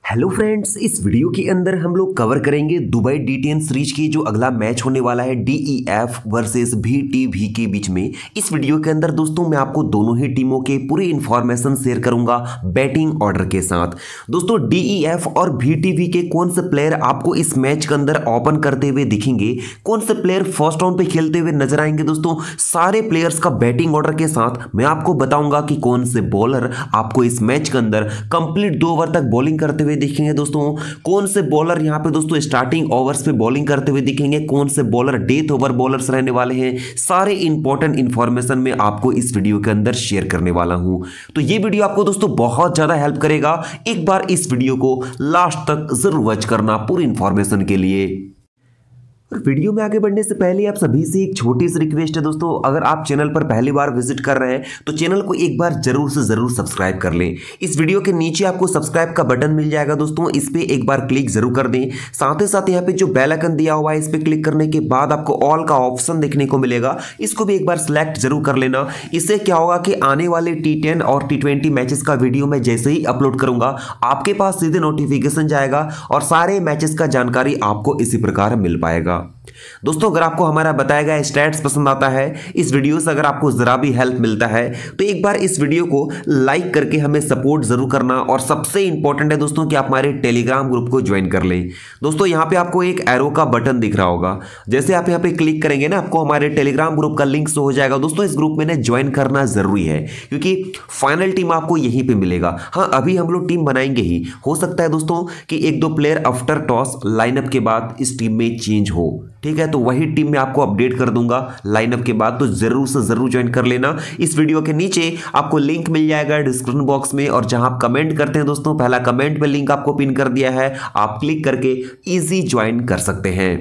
Hello friends, इस video के अंदर हम लोग कवर करेंगे दुबई D10 सीरीज की जो अगला मैच होने वाला है DEF वर्सेस VTV के बीच में। इस वीडियो के अंदर दोस्तों मैं आपको दोनों ही टीमों के पूरी इंफॉर्मेशन शेयर करूंगा बैटिंग ऑर्डर के साथ। दोस्तों DEF और VTV के कौन से प्लेयर आपको इस मैच के अंदर ओपन करते हुए दिखेंगे, कौन से प्लेयर फर्स्ट राउंड पे खेलते हुए नजर आएंगे, दोस्तों सारे प्लेयर्स का बैटिंग ऑर्डर के साथ मैं आपको बताऊंगा कि कौन से बॉलर आपको इस मैच के अंदर कंप्लीट 2 ओवर तक बॉलिंग करते हुए दिखेंगे। दोस्तों कौन से बॉलर यहां पे दोस्तों स्टार्टिंग ओवर्स पे बॉलिंग करते हुए दिखेंगे, कौन से बॉलर डेथ ओवर बॉलर्स रहने वाले हैं, सारे इंपॉर्टेंट इंफॉर्मेशन में आपको इस वीडियो के अंदर शेयर करने वाला हूं। तो ये वीडियो आपको दोस्तों बहुत ज्यादा हेल्प करेगा। एक बार इस वीडियो को लास्ट तक जरूर वॉच करना पूरी इंफॉर्मेशन के लिए। और वीडियो में आगे बढ़ने से पहले आप सभी से एक छोटी सी रिक्वेस्ट है दोस्तों, अगर आप चैनल पर पहली बार विजिट कर रहे हैं तो चैनल को एक बार जरूर से जरूर सब्सक्राइब कर लें। इस वीडियो के नीचे आपको सब्सक्राइब का बटन मिल जाएगा दोस्तों, इस पे एक बार क्लिक जरूर कर दें। साथ ही साथ यहाँ पे जो बेल आइकन दिया हुआ है इस पे क्लिक करने के बाद आपको ऑल का ऑप्शन देखने को मिलेगा, इसको भी एक बार सिलेक्ट जरूर कर लेना। इससे क्या होगा कि आने वाले T10 और T20 मैचेस का वीडियो मैं जैसे ही अपलोड करूंगा आपके पास सीधे नोटिफिकेशन जाएगा और सारे मैचेस का जानकारी आपको इसी प्रकार मिल पाएगा। दोस्तों अगर आपको हमारा बताया गया स्टैट्स पसंद आता है, इस वीडियो से अगर आपको जरा भी हेल्प मिलता है तो एक बार इस वीडियो को लाइक करके हमें सपोर्ट जरूर करना। और सबसे इंपॉर्टेंट है दोस्तों कि आप हमारे टेलीग्राम ग्रुप को ज्वाइन कर लें। दोस्तों यहाँ पे आपको एक एरो का बटन दिख रहा होगा, जैसे आप यहाँ पे क्लिक करेंगे ना आपको हमारे टेलीग्राम ग्रुप का लिंक शो हो जाएगा। दोस्तों इस ग्रुप में ना ज्वाइन करना जरूरी है क्योंकि फाइनल टीम आपको यहीं पे मिलेगा। हाँ अभी हम लोग टीम बनाएंगे ही, हो सकता है दोस्तों कि 1-2 प्लेयर आफ्टर टॉस लाइनअप के बाद इस टीम में चेंज हो, ठीक है, तो वही टीम में आपको अपडेट कर दूंगा लाइनअप के बाद, तो जरूर से जरूर ज्वाइन कर लेना। इस वीडियो के नीचे आपको लिंक मिल जाएगा डिस्क्रिप्शन बॉक्स में, और जहां आप कमेंट करते हैं दोस्तों पहला कमेंट में लिंक आपको पिन कर दिया है, आप क्लिक करके इजी ज्वाइन कर सकते हैं।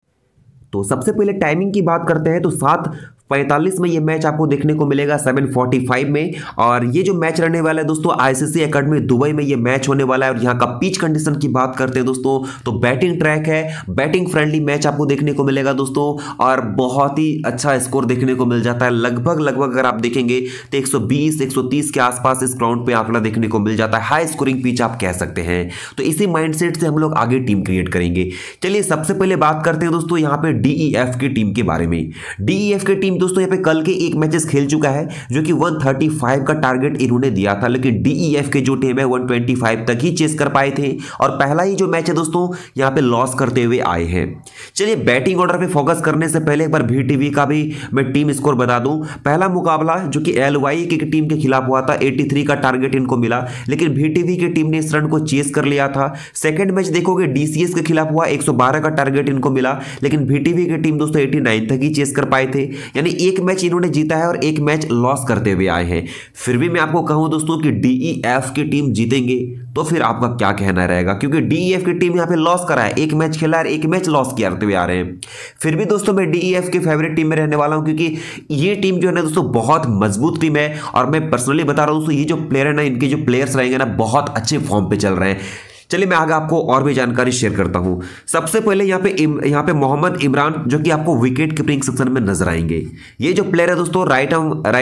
तो सबसे पहले टाइमिंग की बात करते हैं तो 7:45 में ये मैच आपको देखने को मिलेगा 7:45 में। और ये जो मैच रहने वाला है दोस्तों ICC एकेडमी दुबई में ये मैच होने वाला है। और यहाँ का पिच कंडीशन की बात करते हैं दोस्तों तो बैटिंग ट्रैक है, बैटिंग फ्रेंडली मैच आपको देखने को मिलेगा दोस्तों, और बहुत ही अच्छा स्कोर देखने को मिल जाता है। लगभग अगर आप देखेंगे तो 120-130 के आसपास इस ग्राउंड पे आंकड़ा देखने को मिल जाता है। हाई स्कोरिंग पिच आप कह सकते हैं। तो इसी माइंडसेट से हम लोग आगे टीम क्रिएट करेंगे। चलिए सबसे पहले बात करते हैं दोस्तों यहाँ पे DEF की टीम के बारे में। DEF की टीम दोस्तों यहाँ पे कल के एक मैचेस खेल चुका है जो कि 135 का टारगेट इन्होंने दिया था, लेकिन DEF के जो टीम है 125 तक ही चेस कर पाए थे। और पहला ही जो मैच है दोस्तों यहाँ पे लॉस करते हुए आए हैं। चलिए बैटिंग ऑर्डर पे फोकस करने से पहले एक बार VTV का भी मैं टीम स्कोर बता दूं। पहला मुकाबला जो कि LY की टीम के खिलाफ हुआ था, 83 का टारगेट इनको मिला, लेकिन VTV की टीम ने इस रन को चेस कर लिया था। सेकंड मैच देखोगे DCS के खिलाफ हुआ, 112 का टारगेट इनको मिला, लेकिन VTV की टीम दोस्तों 89 तक ही चेस कर पाए थे। यानी एक मैच इन्होंने जीता है और एक मैच लॉस करते हुए आए हैं। फिर भी मैं आपको कहूं दोस्तों कि DEF की टीम जीतेंगे तो फिर आपका क्या कहना रहेगा, क्योंकि DEF की टीम यहां पे लॉस करा है, एक मैच खेला है, एक मैच लॉस करते हुए आ रहे हैं। फिर भी दोस्तों मैं DEF के फेवरेट टीम में रहने वाला हूं, क्योंकि ये टीम जो है ना दोस्तों बहुत मजबूत टीम है। और मैं पर्सनली बता रहा हूं दोस्तों, ये जो प्लेयर है ना, इनके जो प्लेयर्स रहेंगे ना बहुत अच्छे फॉर्म पे चल रहे हैं। चलिए मैं आगे आपको और भी जानकारी शेयर करता हूं। सबसे पहले यहाँ पे मोहम्मद इमरान जो कि आपको विकेट कीपिंग सेक्शन में नजर आएंगे। ये जो प्लेयर है दोस्तों राइट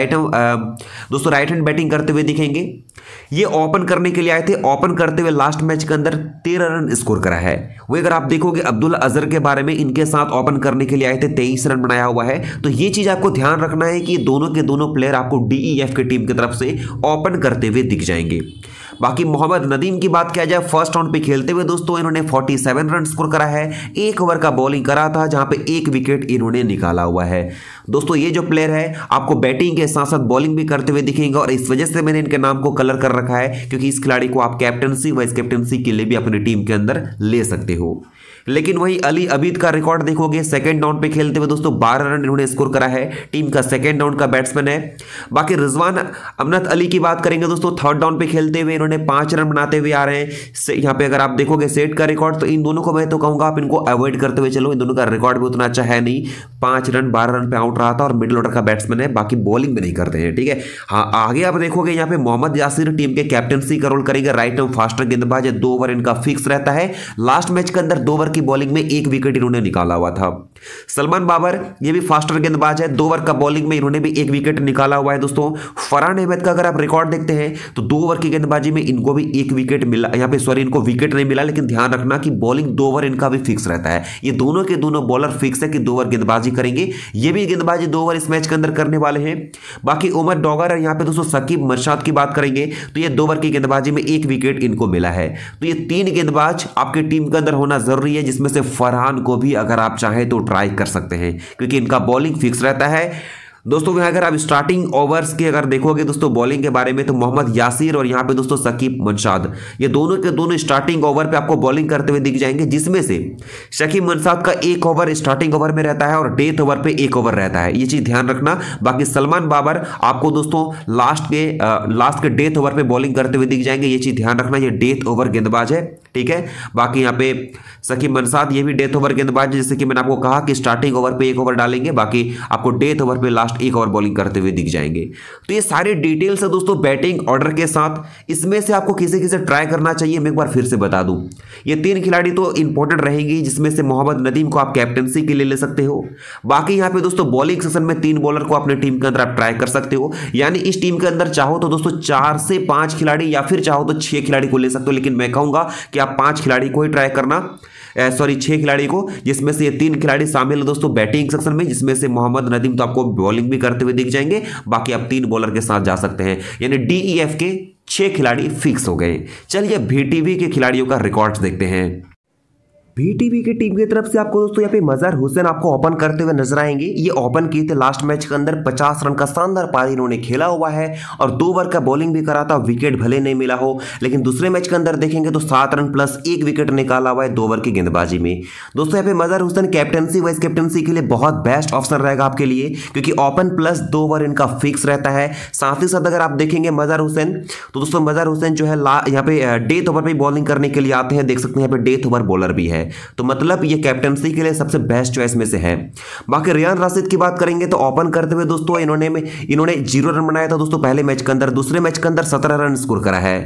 हैंड बैटिंग करते हुए दिखेंगे। ये ओपन करने के लिए आए थे, ओपन करते हुए लास्ट मैच के अंदर 13 रन स्कोर करा है। वो अगर आप देखोगे अब्दुल अजहर के बारे में, इनके साथ ओपन करने के लिए आए थे, 23 रन बनाया हुआ है। तो ये चीज आपको ध्यान रखना है कि दोनों के दोनों प्लेयर आपको DEF की टीम की तरफ से ओपन करते हुए दिख जाएंगे। बाकी मोहम्मद नदीम की बात किया जाए, फर्स्ट राउंड पे खेलते हुए दोस्तों इन्होंने 47 रन स्कोर करा है, 1 ओवर का बॉलिंग करा था जहां पे 1 विकेट इन्होंने निकाला हुआ है। दोस्तों ये जो प्लेयर है आपको बैटिंग के साथ साथ बॉलिंग भी करते हुए दिखेंगे, और इस वजह से मैंने इनके नाम को कलर कर रखा है क्योंकि इस खिलाड़ी को आप कैप्टनसी वाइस कैप्टनसी के लिए भी अपनी टीम के अंदर ले सकते हो। लेकिन वही अली अबीद का रिकॉर्ड देखोगे, सेकंड डाउन पे खेलते हुए दोस्तों 12 रन इन्होंने स्कोर करा है, टीम का सेकंड डाउन का बैट्समैन है। बाकी रिजवान अमनत अली की बात करेंगे दोस्तों, थर्ड डाउन पे खेलते हुए इन्होंने 5 रन बनाते हुए आ रहे हैं। यहाँ पे अगर आप देखोगे सेट का रिकॉर्ड, तो इन दोनों को मैं तो कहूंगा आप इनको अवॉइड करते हुए चलो, इन दोनों का रिकॉर्ड भी उतना अच्छा है नहीं। 5 रन 12 रन पे आउट रहा था और मिडिल ऑर्डर का बैट्समैन है, बाकी बॉलिंग भी नहीं करते हैं, ठीक है। हाँ आगे आप देखोगे यहाँ पे मोहम्मद यासिर टीम के कैप्टनसी का रोल करेंगे, राइट आर्म फास्टर गेंदबाज है, 2 ओवर इनका फिक्स रहता है। लास्ट मैच के अंदर 2 ओवर की बॉलिंग में 1 विकेट इन्होंने निकाला हुआ था। सलमान बाबर ये भी फास्टर गेंदबाज है, 2 ओवर का बॉलिंग में इन्होंने भी 1 विकेट निकाला हुआ है दोस्तों। फरहान अहमद का अगर आप रिकॉर्ड देखते हैं तो 2 ओवर की गेंदबाजी में इनको भी 1 विकेट मिला, यहाँ पे सॉरी इनको विकेट नहीं मिला, लेकिन ध्यान रखना कि बॉलिंग 2 ओवर इनका भी फिक्स रहता है। ये दोनों के दोनों बॉलर फिक्स है कि 2 ओवर गेंदबाजी करेंगे, ये भी गेंदबाजी 2 ओवर इस मैच के अंदर करने वाले हैं। बाकी उमर डॉगर और यहाँ पे दोस्तों शकीब मर्शाद की बात करेंगे तो ये 2 ओवर की गेंदबाजी में 1 विकेट इनको मिला है। तो ये 3 गेंदबाज आपकी टीम के अंदर होना जरूरी है, जिसमें से फरहान को भी अगर आप चाहें तो ट्राई कर सकते हैं क्योंकि इनका बॉलिंग फिक्स रहता है दोस्तों। यहाँ अगर आप स्टार्टिंग ओवर्स के अगर देखोगे दोस्तों बॉलिंग के बारे में तो मोहम्मद यासिर और यहाँ पे दोस्तों शकीब मर्शाद ये दोनों के दोनों स्टार्टिंग ओवर पे आपको बॉलिंग करते हुए दिख जाएंगे, जिसमें से शकीब मर्शाद का 1 ओवर स्टार्टिंग ओवर में रहता है और डेथ ओवर पे 1 ओवर रहता है, ये चीज ध्यान रखना। बाकी सलमान बाबर आपको दोस्तों लास्ट के डेथ ओवर पे बॉलिंग करते हुए दिख जाएंगे, ये चीज ध्यान रखना, ये डेथ ओवर गेंदबाज है, ठीक है। बाकी यहाँ पे शकीब मर्शाद ये भी डेथ ओवर गेंदबाज, जैसे कि मैंने आपको कहा कि स्टार्टिंग ओवर पे 1 ओवर डालेंगे, बाकी आपको डेथ ओवर पे लास्ट 1 ओवर बॉलिंग करते हुए दिख जाएंगे। तो ये सारे डिटेल्स है दोस्तों बैटिंग ऑर्डर के साथ। इसमें से आपको किसे किसे ट्राई करना चाहिए मैं एक बार फिर से बता दूं। ये 3 खिलाड़ी तो इंपॉर्टेंट रहेंगी, जिसमें से मोहम्मद नदीम को आप कैप्टनसी के लिए ले सकते हो। बाकी यहाँ पे दोस्तों बॉलिंग सेक्शन में 3 बॉलर को अपने टीम के अंदर आप ट्राई कर सकते हो, यानी इस टीम के अंदर चाहो तो दोस्तों 4 से 5 खिलाड़ी या फिर चाहो तो 6 खिलाड़ी को ले सकते हो, लेकिन मैं कहूंगा कि आप 5 खिलाड़ी को ही ट्राई करना, सॉरी 6 खिलाड़ी को, जिसमें से ये 3 खिलाड़ी शामिल है दोस्तों बैटिंग सेक्शन में, जिसमें से मोहम्मद नदीम तो आपको बॉलिंग भी करते हुए दिख जाएंगे, बाकी आप 3 बॉलर के साथ जा सकते हैं, यानी DEF के 6 खिलाड़ी फिक्स हो गए। चलिए VTV के खिलाड़ियों का रिकॉर्ड्स देखते हैं। VTV की टीम की तरफ से आपको दोस्तों यहाँ पे मजहर हुसैन आपको ओपन करते हुए नजर आएंगे। ये ओपन किए थे लास्ट मैच के अंदर, 50 रन का शानदार पारी इन्होंने खेला हुआ है और 2 ओवर का बॉलिंग भी करा था, विकेट भले नहीं मिला हो, लेकिन दूसरे मैच के अंदर देखेंगे तो 7 रन प्लस 1 विकेट निकाला हुआ है 2 ओवर की गेंदबाजी में। दोस्तों यहाँ पे Mazhar Hussain captaincy vice captaincy के लिए बहुत बेस्ट ऑप्शन रहेगा आपके लिए, क्योंकि ओपन प्लस 2 ओवर इनका फिक्स रहता है। साथ ही साथ अगर आप देखेंगे मजहर हुसैन तो दोस्तों मजहर हुसैन जो है यहाँ पे डेथ ओवर पे बॉलिंग करने के लिए आते हैं, देख सकते हैं यहाँ पे डेथ ओवर बॉलर भी है, तो मतलब ये कैप्टनसी के लिए सबसे बेस्ट चॉइस में से है। बाकी रियान राशिद की बात करेंगे तो ओपन करते हुए दोस्तों इन्होंने 0 रन बनाया था दोस्तों पहले मैच के अंदर, दूसरे मैच के अंदर 17 रन स्कोर करा है।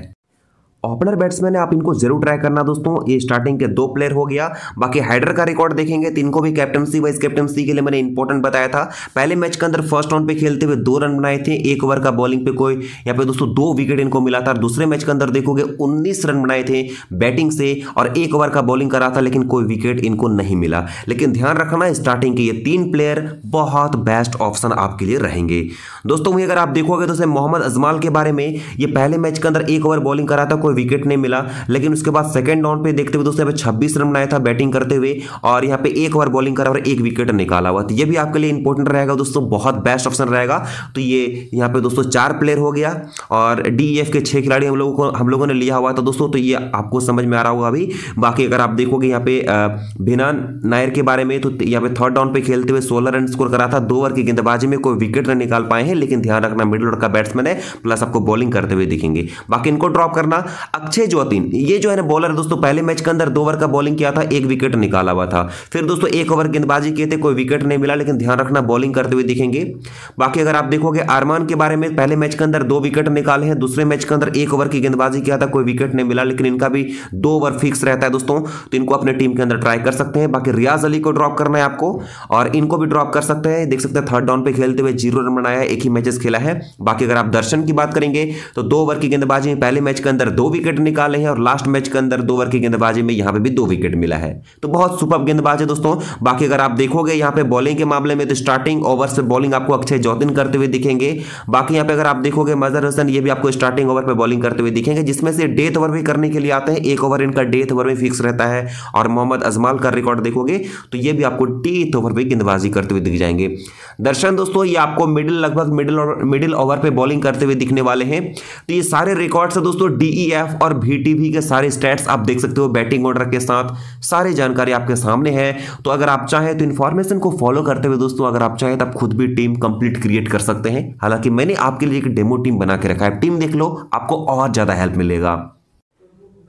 ओपनर बैट्समैन है, आप इनको जरूर ट्राई करना दोस्तों। ये स्टार्टिंग के 2 प्लेयर हो गया। बाकी हाइडर का रिकॉर्ड देखेंगे तो इनको भी कैप्टनसी वाइस कैप्टनसी के लिए मैंने इंपॉर्टेंट बताया था। पहले मैच के अंदर फर्स्ट राउंड पे खेलते हुए 2 रन बनाए थे, 1 ओवर का बॉलिंग पे कोई यहाँ पे दोस्तों 2 विकेट इनको मिला था। दूसरे मैच के अंदर देखोगे 19 रन बनाए थे बैटिंग से और 1 ओवर का बॉलिंग करा था, लेकिन कोई विकेट इनको नहीं मिला। लेकिन ध्यान रखना स्टार्टिंग के ये 3 प्लेयर बहुत बेस्ट ऑप्शन आपके लिए रहेंगे दोस्तों। वहीं अगर आप देखोगे तो मोहम्मद अजमाल के बारे में, ये पहले मैच के अंदर 1 ओवर बॉलिंग करा था, कोई विकेट नहीं मिला, लेकिन उसके बाद सेकंड राउंड पे देखते हुए दोस्तों 26 रन बनाया था बैटिंग करते हुए और यहाँ पे 1 ओवर बॉलिंग करा और 1 विकेट निकाला हुआ, तो ये भी आपके लिए इंपॉर्टेंट रहेगा दोस्तों, बहुत बेस्ट ऑप्शन रहेगा। तो ये यहाँ पे दोस्तों 4 प्लेयर हो गया और DEF के 6 खिलाड़ी हम लोगों ने लिया हुआ था दोस्तों, तो ये आपको समझ में आ रहा होगा अभी। बाकी अगर आप देखोगे यहाँ पे भिनान नायर के बारे में, तो यहाँ पे थर्ड डाउन पे खेलते हुए 16 रन स्कोर करा था, 2 ओवर की गेंदबाजी में कोई विकेट नहीं निकाल पाए हैं, लेकिन ध्यान रखना मिडिल ऑर्डर का बैट्समैन है, प्लस आपको बॉलिंग करते हुए दिखेंगे। बाकी इनको ड्रॉप करना। अक्षय ज्योतिन ये जो है ना बॉलर दोस्तों, पहले मैच के अंदर 2 ओवर का बॉलिंग किया था, 1 विकेट निकाला हुआ था, फिर दोस्तों 1 ओवर गेंदबाजी किए थे, कोई विकेट नहीं मिला, लेकिन ध्यान रखना बॉलिंग करते हुए दिखेंगे। बाकी अगर आप देखोगे अरमान के बारे में, पहले मैच के अंदर 2 विकेट निकाले हैं, दूसरे मैच के अंदर 1 ओवर की गेंदबाजी किया था, कोई विकेट नहीं मिला, लेकिन इनका भी 2 ओवर फिक्स रहता है दोस्तों, तो इनको अपने टीम के अंदर ट्राई कर सकते हैं। बाकी रियाज अली को ड्रॉप करना है आपको और इनको भी ड्रॉप कर सकते हैं, देख सकते हैं थर्ड डाउन पे खेलते हुए 0 रन बनाया है, 1 ही मैचेस खेला है। बाकी अगर आप दर्शन की बात करेंगे तो 2 ओवर की गेंदबाजी में पहले मैच के अंदर 2 विकेट निकाले हैं और लास्ट मैच के अंदर 2 ओवर की गेंदबाजी में यहां पे भी 2 विकेट मिला है, तो बहुत सुपर गेंदबाज है दोस्तों। बाकी अगर आप देखोगे यहां पे बॉलिंग के मामले में तो स्टार्टिंग ओवर से बॉलिंग आपको अक्षय ज्योतिन करते हुए दिखेंगे। बाकी यहां पे अगर आप देखोगे मजहर हुसैन, ये भी आपको स्टार्टिंग ओवर पे बॉलिंग करते हुए दिखेंगे, जिसमें से डेथ ओवर भी करने के लिए आते हैं, 1 ओवर इनका डेथ ओवर में फिक्स रहता है। और मोहम्मद अजमाल का रिकॉर्ड देखोगे तो ये भी आपको डेथ ओवर पे गेंदबाजी करते हुए दिख जाएंगे। दर्शन दोस्तों ये आपको लगभग मिडिल ओवर पे बॉलिंग करते हुए दिखने वाले हैं। तो ये सारे रिकॉर्ड्स है दोस्तों DEF और VTV के सारे स्टैट्स आप देख सकते हो बैटिंग ऑर्डर के साथ, सारी जानकारी आपके सामने है। तो अगर आप चाहें तो इन्फॉर्मेशन को फॉलो करते हुए दोस्तों, अगर आप चाहें तो आप खुद भी टीम कंप्लीट क्रिएट कर सकते हैं। हालांकि मैंने आपके लिए एक डेमो टीम बना के रखा है, टीम देख लो, आपको और ज्यादा हेल्प मिलेगा।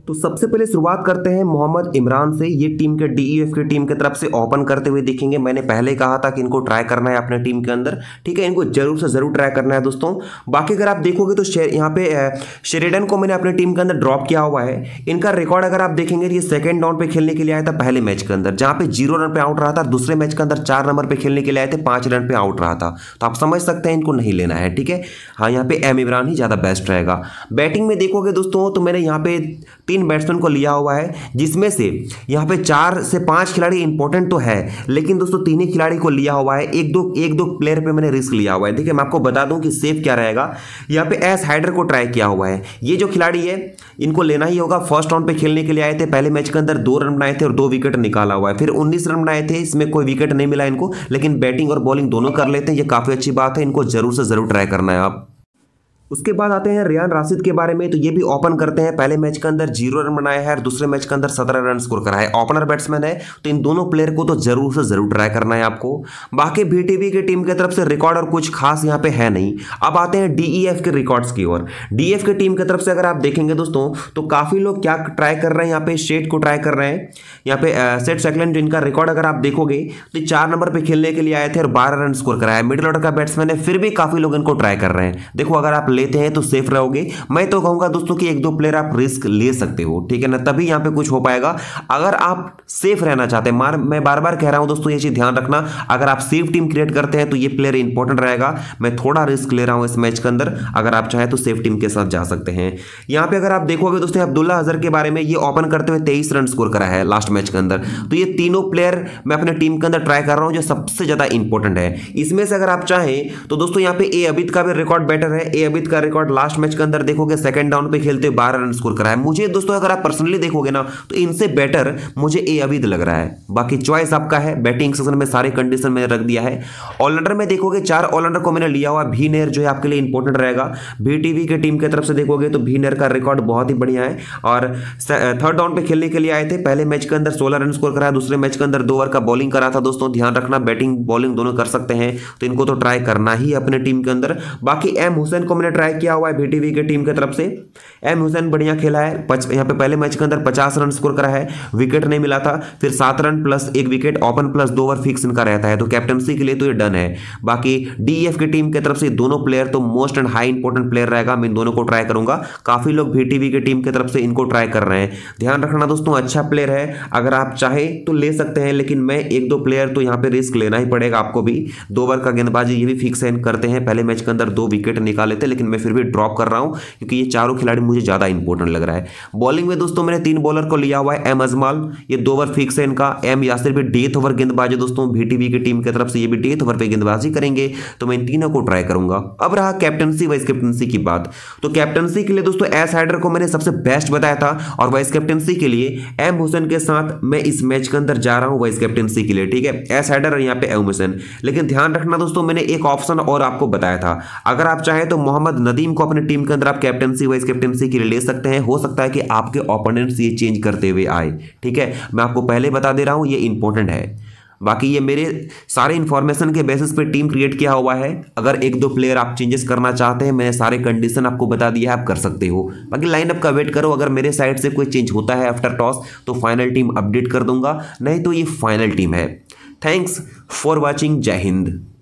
तो सबसे पहले शुरुआत करते हैं मोहम्मद इमरान से। ये टीम के DEF की टीम की तरफ से ओपन करते हुए दिखेंगे। मैंने पहले कहा था कि इनको ट्राई करना है अपने टीम के अंदर, ठीक है, इनको जरूर से जरूर ट्राई करना है दोस्तों। बाकी अगर आप देखोगे तो यहाँ पे शेरिडन को मैंने अपने टीम के अंदर ड्रॉप किया हुआ है। इनका रिकॉर्ड अगर आप देखेंगे ये सेकंड डाउन पे खेलने के लिए आया था पहले मैच के अंदर, जहां पे 0 रन पे आउट रहा था। दूसरे मैच के अंदर 4 नंबर पे खेलने के लिए आए थे, 5 रन पे आउट रहा था। तो आप समझ सकते हैं इनको नहीं लेना है, ठीक है। हाँ, यहाँ पे एम इमरान ही ज्यादा बेस्ट रहेगा। बैटिंग में देखोगे दोस्तों तो मैंने यहाँ पे 3 बैट्समैन को लिया हुआ है, जिसमें से यहाँ पे 4 से 5 खिलाड़ी इंपॉर्टेंट तो है, लेकिन दोस्तों 3 ही खिलाड़ी को लिया हुआ है। एक दो प्लेयर पे मैंने रिस्क लिया हुआ है। देखिए मैं आपको बता दूं कि सेफ क्या रहेगा। यहाँ पे एस हाइडर को ट्राई किया हुआ है। ये जो खिलाड़ी है इनको लेना ही होगा। फर्स्ट राउंड पे खेलने के लिए आए थे, पहले मैच के अंदर 2 रन बनाए थे और 2 विकेट निकाला हुआ है। फिर 19 रन बनाए थे, इसमें कोई विकेट नहीं मिला इनको, लेकिन बैटिंग और बॉलिंग दोनों कर लेते हैं। ये काफी अच्छी बात है, इनको जरूर से जरूर ट्राई करना है आप। उसके बाद आते हैं रियान राशिद के बारे में। तो ये भी ओपन करते हैं, पहले मैच के अंदर 0 रन बनाया है और दूसरे मैच के अंदर 17 रन स्कोर करा है। ओपनर बैट्समैन है, तो इन दोनों प्लेयर को तो जरूर से जरूर ट्राई करना है आपको। बाकी BTV की टीम की तरफ से रिकॉर्ड और कुछ खास यहाँ पे है नहीं। अब आते हैं DEF के रिकॉर्ड्स की ओर। DEF की टीम की तरफ से अगर आप देखेंगे दोस्तों तो काफी लोग क्या ट्राई कर रहे हैं, यहाँ पे शेट को ट्राई कर रहे हैं। यहाँ पे सेट सेकलेन, जिनका रिकॉर्ड अगर आप देखोगे तो 4 नंबर पे खेलने के लिए आए थे और 12 रन स्कोर कराया। मिडिल ऑर्डर का बैट्समैन है, फिर भी काफी लोग इनको ट्राई कर रहे हैं। देखो अगर आप लेते हैं तो सेफ रहोगे। मैं तो कहूंगा दोस्तों कि 1-2 प्लेयर आप रिस्क ले सकते हो, ठीक है ना, तभी यहां पे कुछ हो पाएगा। अगर आप सेफ रहना चाहते हैं, मैं बार बार कह रहा हूं दोस्तों, ये चीज ध्यान रखना, अगर आप सेफ टीम क्रिएट करते हैं तो ये प्लेयर इंपॉर्टेंट रहेगा। मैं थोड़ा रिस्क ले रहा हूं इस मैच के अंदर, अगर आप चाहें तो सेफ टीम के साथ जा सकते हैं। यहां पे अगर आप देखोगे दोस्तों अब्दुल्ला अजहर के बारे में, ये ओपन करते हुए 23 रन स्कोर करा है लास्ट मैच के अंदर। तो ये तीनों प्लेयर मैं अपने टीम के अंदर ट्राई कर रहा हूं, जो सबसे ज्यादा इंपॉर्टेंट है। इसमें से अगर आप चाहें तो दोस्तों यहाँ पे ए अबिद का भी रिकॉर्ड बेटर है। ए अबिद का रिकॉर्ड लास्ट मैच के अंदर देखोगे सेकंड डाउन पे खेलते 12 रन स्कोर करा है। मुझे दोस्तों अगर आप पर्सनली देखोगे ना तो इनसे बेटर मुझे ए अबिद लग रहा है। बाकी चॉइस आपका है, बैटिंग सेक्शन में सारे कंडीशन मैंने रख दिया है। ऑलराउंडर में देखोगे 4 ऑलराउंडर को मैंने लिया हुआ। भी नेर जो है आपके लिए इंपॉर्टेंट रहेगा। BTV की टीम की तरफ से देखोगे तो भी नेर का रिकॉर्ड बहुत ही बढ़िया है और थर्ड डाउन पे खेलने के लिए आए थे। पहले मैच के अंदर 16 रन स्कोर करा, दूसरे मैच के अंदर 2 ओवर का बॉलिंग करा था। दोस्तों ध्यान रखना, बैटिंग बॉलिंग दोनों कर सकते हैं, तो इनको तो ट्राई करना ही अपने टीम के अंदर। बाकी एम हुसैन को मैंने ट्राई किया हुआ है BTV की टीम की तरफ से। एम हुसैन बढ़िया खेला है। यहाँ पे पहले मैच के अंदर 50 रन स्कोर करा है, विकेट नहीं मिला था। फिर 7 run plus 1 wicket, open plus 2 over fix इनका रहता है, तो कैप्टनसी के लिए तो ये डन है। बाकी DEF की टीम की तरफ से दोनों प्लेयर तो most and high important player रहेगा। मैं इन दोनों को ट्राई करूंगा। काफी लोग BTV की टीम की तरफ से इनको ट्राई कर रहे हैं। ध्यान रखना दोस्तों, अच्छा प्लेयर है, अगर आप चाहे तो ले सकते हैं, लेकिन मैं 1-2 प्लेयर तो यहाँ पे रिस्क लेना ही पड़ेगा आपको भी। 2 ओवर का गेंदबाजी ये भी फिक्स करते हैं। पहले मैच के अंदर 2 विकेट निकाले थे, लेकिन मैं फिर भी ड्रॉप कर रहा हूं क्योंकि ये चारों खिलाड़ी मुझे ज्यादा इंपॉर्टेंट लग रहा है। बॉलिंग में दोस्तों मैंने 3 बॉलर को लिया हुआ है। एम अजमाल, ये 2 ओवर फिक्स है इनका। एम यासिर भी डेथ ओवर गेंदबाजी दोस्तों BTV की टीम की तरफ से, ये भी डेथ ओवर पे गेंदबाजी करेंगे, तो मैं इन तीनों को ट्राई करूंगा। अब रहा कैप्टनसी वाइस कैप्टनसी की बात, तो कैप्टनसी के लिए दोस्तों एस हाइडर को मैंने सबसे बेस्ट बताया था और वाइस कैप्टनसी के लिए एम हुसैन के साथ मैं इस मैच के अंदर जा रहा हूं वाइस कैप्टनसी के लिए, ठीक है। एस हाइडर और यहाँ पे एम हुसैन, लेकिन ध्यान रखना दोस्तों, मैंने एक ऑप्शन और आपको बताया था। अगर आप चाहें तो मोहम्मद नदीम को अपने टीम के अंदर आप कैप्टनसी वाइस कैप्टनसी के लिए ले सकते हैं। हो सकता है कि आपके ओपोनेंट्स ये चेंज करते हुए आए, ठीक है। मैं आपको पहले बता दे रहा हूं, ये इंपॉर्टेंट है। बाकी ये मेरे सारे इन्फॉर्मेशन के बेसिस पे टीम क्रिएट किया हुआ है। अगर 1-2 प्लेयर आप चेंजेस करना चाहते हैं, मैंने सारे कंडीशन आपको बता दिया है, आप कर सकते हो। बाकी लाइनअप का वेट करो, अगर मेरे साइड से कोई चेंज होता है आफ्टर टॉस तो फाइनल टीम अपडेट कर दूंगा, नहीं तो ये फाइनल टीम है। Thanks for watching. जय हिंद।